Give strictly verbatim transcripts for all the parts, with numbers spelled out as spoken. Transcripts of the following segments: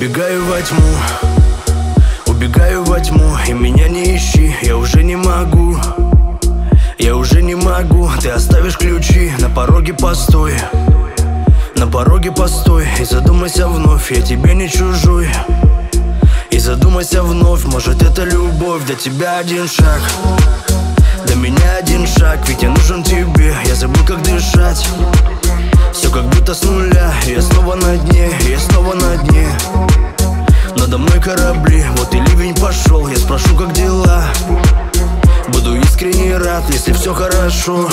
Убегаю во тьму, убегаю во тьму, и меня не ищи, я уже не могу. Я уже не могу, ты оставишь ключи, на пороге постой. На пороге постой и задумайся вновь, я тебе не чужой. И задумайся вновь, может это любовь. До тебя один шаг, до меня один шаг, ведь я нужен тебе, я забыл как дышать. Все как будто с нуля, я снова на дне, я снова на дне. Надо мной корабли, вот и ливень пошел, я спрошу как дела. Буду искренне рад, если все хорошо.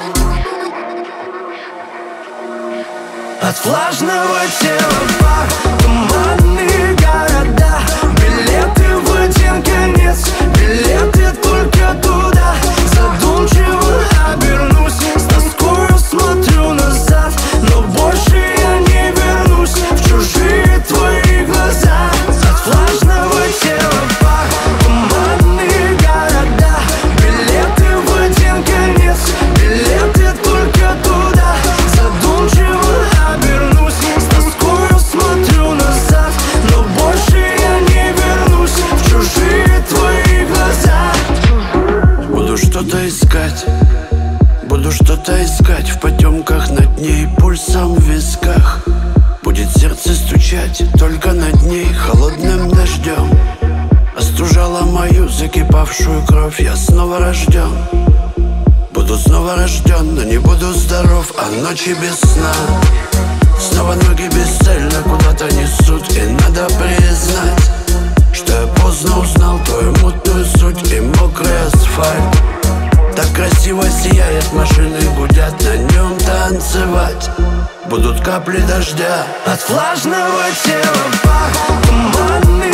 От влажного тела пах, туманные города, билеты в один конец, билеты только туда. Задумчиво обернусь, с тоскою смотрю назад, но больше я не вернусь в чужие твои глаза. От влажного тела пах, туманные города, билеты в один конец, билеты только туда. Задумчиво обернусь, с тоскою смотрю назад, но больше я не вернусь в чужие твои глаза. Буду что-то искать, буду что-то искать в потемках над ней, пульсом в висках. Будет сердце стучать только над ней холодным дождем. Остужала мою закипавшую кровь, я снова рожден. Буду снова рожден, но не буду здоров, а ночи без сна. Снова ноги бесцельно куда-то несут, и надо признать, что я поздно узнал твою мутную суть и мокрый асфальт. Так красиво сияет, машины гудят, на нем танцевать будут капли дождя. От влажного тела пах, туманный